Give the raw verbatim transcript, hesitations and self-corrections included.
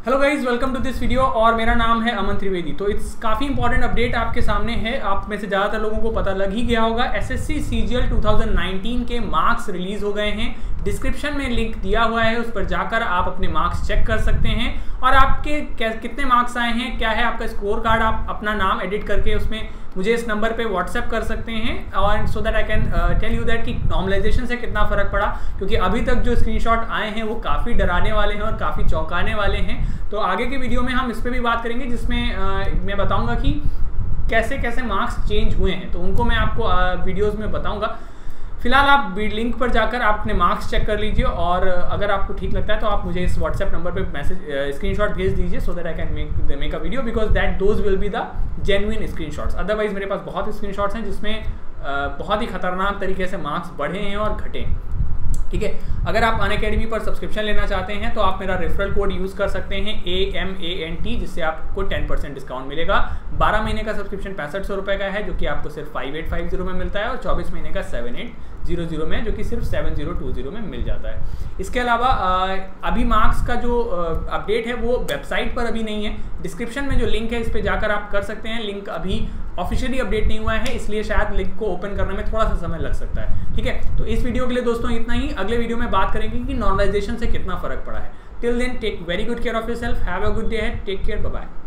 Hello guys, welcome to this video और मेरा नाम है अमन त्रिवेदी। तो इट्स काफ़ी इंपॉर्टेंट अपडेट आपके सामने है। आप में से ज़्यादातर लोगों को पता लग ही गया होगा, एसएससी सीजीएल दो हज़ार उन्नीस के मार्क्स रिलीज हो गए हैं। डिस्क्रिप्शन में लिंक दिया हुआ है, उस पर जाकर आप अपने मार्क्स चेक कर सकते हैं और आपके कितने मार्क्स आए हैं, क्या है आपका स्कोर कार्ड, आप अपना नाम एडिट करके उसमें मुझे इस नंबर पे व्हाट्सएप कर सकते हैं और so that I can tell you that कि नॉर्मलाइजेशन से कितना फ़र्क पड़ा। क्योंकि अभी तक जो स्क्रीनशॉट आए हैं वो काफ़ी डराने वाले हैं और काफ़ी चौंकाने वाले हैं। तो आगे की वीडियो में हम इस पर भी बात करेंगे, जिसमें uh, मैं बताऊंगा कि कैसे कैसे मार्क्स चेंज हुए हैं। तो उनको मैं आपको वीडियोज़ uh, में बताऊंगा। फिलहाल आप लिंक पर जाकर आप अपने मार्क्स चेक कर लीजिए और अगर आपको ठीक लगता है तो आप मुझे इस व्हाट्सएप नंबर पे मैसेज स्क्रीनशॉट भेज दीजिए so that I can make make a video, because that those will be the genuine screenshots. Otherwise मेरे पास बहुत स्क्रीनशॉट्स हैं जिसमें बहुत ही खतरनाक तरीके से मार्क्स बढ़े हैं और घटे हैं। ठीक है, अगर आप अनअकैडमी पर सब्सक्रिप्शन लेना चाहते हैं तो आप मेरा रेफरल कोड यूज़ कर सकते हैं A M A N T, जिससे आपको टेन परसेंट डिस्काउंट मिलेगा। बारह महीने का सब्सक्रिप्शन पैंसठ सौ रुपये का है, जो कि आपको सिर्फ फाइव एट फाइव जीरो में मिलता है, और चौबीस महीने का सेवन एट जीरो जीरो में, जो कि सिर्फ सेवन जीरो टू जीरो में मिल जाता है। इसके अलावा अभी मार्क्स का जो अपडेट है वो वेबसाइट पर अभी नहीं है। डिस्क्रिप्शन में जो लिंक है इस पर जाकर आप कर सकते हैं। लिंक अभी ऑफिशियली अपडेट नहीं हुआ है, इसलिए शायद लिंक को ओपन करने में थोड़ा सा समय लग सकता है। ठीक है, तो इस वीडियो के लिए दोस्तों इतना ही। अगले वीडियो में बात करेंगे कि नॉर्मलाइजेशन से कितना फर्क पड़ा है। Till then take very good care of yourself, have a good day, take care, bye bye.